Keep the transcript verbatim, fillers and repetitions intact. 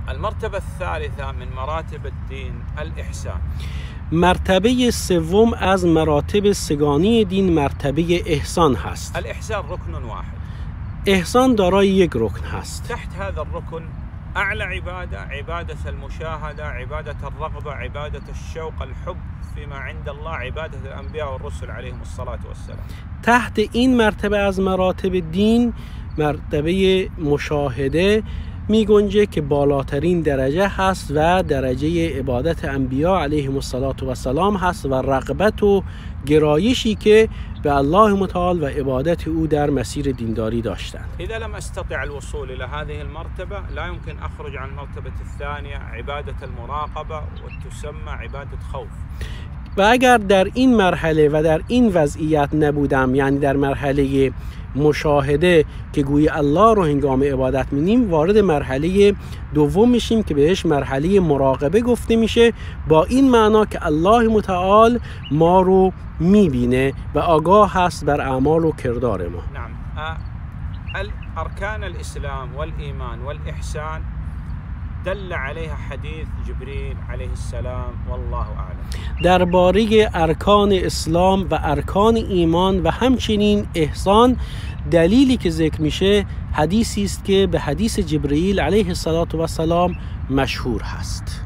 المرتبة الثالثة من مراتب الدين الإحسان. مرتبه سوم از مراتب سگانی دین مرتبه احسان هست. الإحسان ركن واحد. احسان دارای یک رکن هست. تحت هذا الركن أعلى عبادة عبادة المشاهدة، عبادة الرغبة، عبادة الشوق، الحب فيما عند الله، عبادة الأنبياء والرسل عليهم الصلاة والسلام. تحت این مرتبه از مراتب دین مرتبه مشاهده می گنجه که بالاترین درجه هست و درجه عبادت انبیا علیهم السلام هست و رغبت و گرایشی که به الله متعال و عبادت او در مسیر دینداری داشتند. اذا لم استطع الوصول الى هذه المرتبه لا يمكن اخرج عن المرتبه الثانيه عباده المراقبه وتسمى عباده خوف. و اگر در این مرحله و در این وضعیت نبودم، یعنی در مرحله مشاهده که گویی الله رو هنگام عبادت می‌بینیم، وارد مرحله دوم میشیم که بهش مرحله مراقبه گفته میشه، با این معنا که الله متعال ما رو میبینه و آگاه هست بر اعمال و کردار ما. نعم. ارکان الاسلام والایمان والاحسان دل علیها حدیث جبریل علیه السلام والله اعلم. درباره ارکان اسلام و ارکان ایمان و همچنین احسان دلیلی که ذکر میشه حدیثی است که به حدیث جبریل علیه السلام مشهور هست.